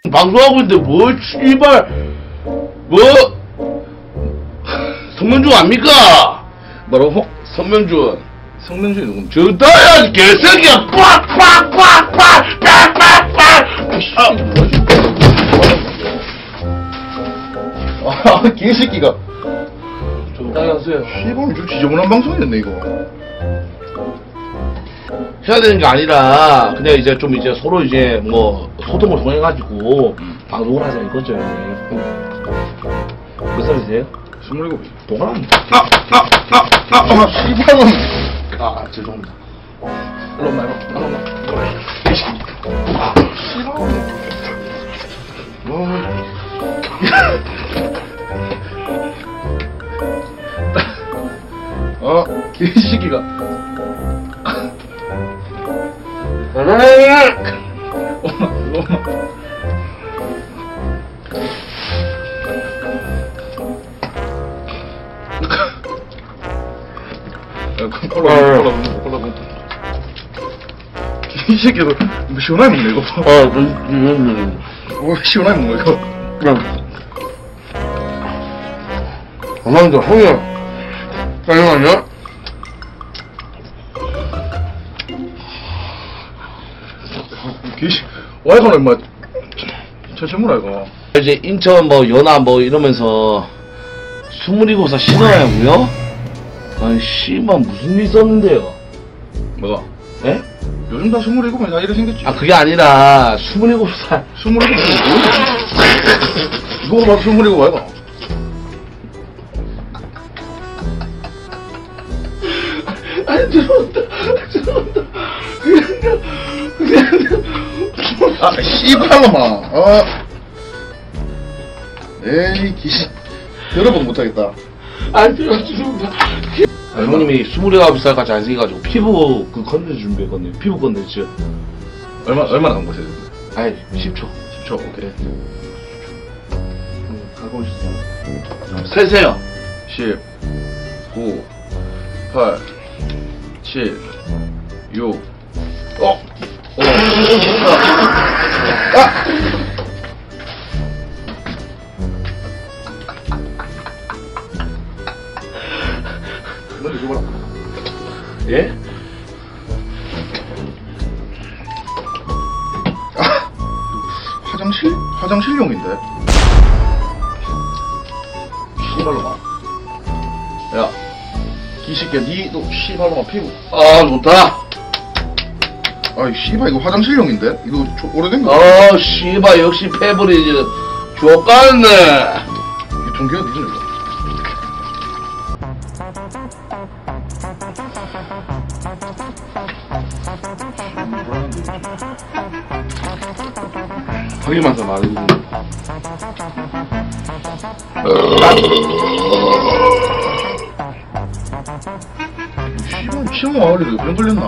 방송하고 있는데 뭘 씨발 뭐 성명준 압니까? 뭐라고? 성명준 성명준이 누군데? 저다야 개새끼야 빡빡빡빡빡빡빡 아 개새끼가 적당히 하세요. 씨발 좀 지저분한 방송이었네 이거. 해야 되는 게 아니라 그냥 이제 좀 이제 서로 이제 뭐 소통을 통해가지고 방송을 하자 이거죠. 몇 살이세요? 27. 동안합니다. 씨발은. 아 죄송합니다. 일로 온나 일로 온나. 개새끼가. 엄마. 콜라. 이 새끼도 뭐 시원하게 먹네 이거. 뭐 시원하게 먹네 이거. 가만히 좀 형이야. 잠깐만요. 와이프는 인마 천천무라 이거. 이제 인천 뭐 연화 뭐 이러면서 27살 신화야고요? 아니 씨발 무슨 일 있었는데요? 뭐가? 예? 요즘 다 27면 다 이래 생겼지. 아 그게 아니라 27살 27이 이거 봐도 27 와이가. 아니 죄송합니다. 아 씨발놈아. 에이 기시 들어보도 못하겠다. 아니 죄송합니다. 아, 형님이 29살까지 잘생겨가지고 피부 그 컨텐츠 준비했거든요. 피부 컨텐츠. 얼마나 간 거세요? 아니 10초 10초 오케이. 갖고 오셨어요. 세세요. 10 9 8 7 6 너 이거 봐라. 예? 화장실용인데. 씨발로마. 야, 기식야, 니도 씨발로마 피부. 아 좋다. 아이 씨발 이거 화장실용인데? 이거 오래된 거. 아 씨발 역시 페브리즈 좋았네. 유통기한 늦은 이거. 확인만 더 말해주세요. 씨발 치마 와가지고 병 걸렸나?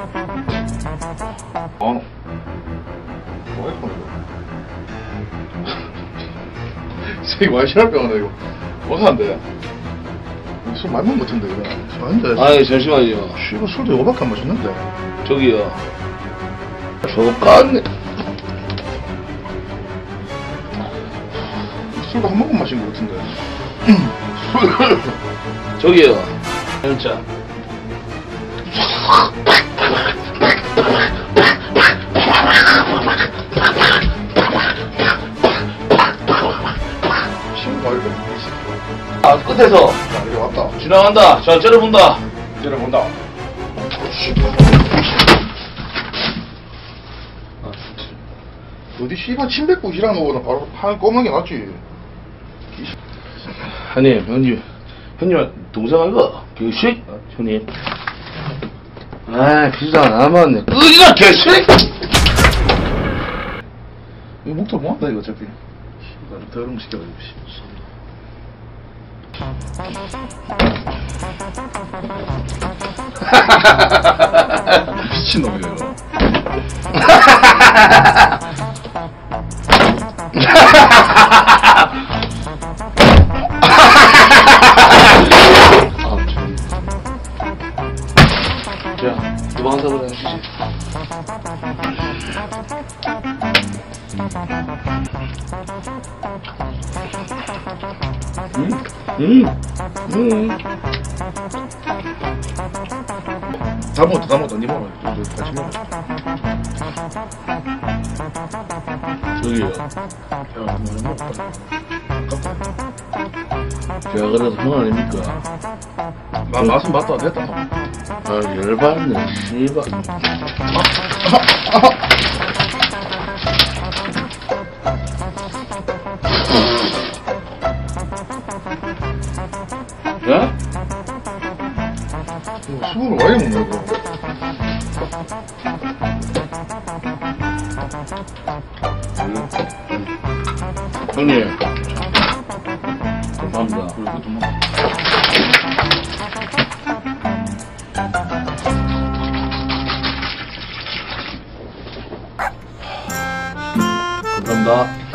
뭐 했구나 이거. 새끼 와이시랄 병이네 이거. 어서한데. 술 많이 먹은 것 같은데 이거. 술 아닌데. 아니 잠시만요. 씨발 술도 이거밖에 안 마셨는데. 저기요. 좋았네. 술도 한 모금 마신 것 같은데. 저기요. 진짜. 아 끝에서 자 이제 왔다. 지나간다. 자 째려본다. 째려본다. 어디 씨발 침 뱉고 일하는 거보다 바로 판 꼬는 게 낫지. 형님 동생 아이가? 개새끼? 형님. 아 비자 안 남았네. 끄기가 개새끼! 이거 목도 뭐한다 이거 어차피. 씨발 더러움 시켜가지고 씨. 미친놈이야 이거. 자, 이번 한사로 해주시. 다 먹었다, 니 먹어. 같이 먹어. 저기요. 야, 뭐 먹어. 제가 그래도 형 아닙니까? 맛은 맞다, 됐다. 아, 열받네, 씨발. 야? 술을 왜 이렇게 먹냐, 이거. 형님. 감사합니다. 그리고 좀 먹어. 감사합니다.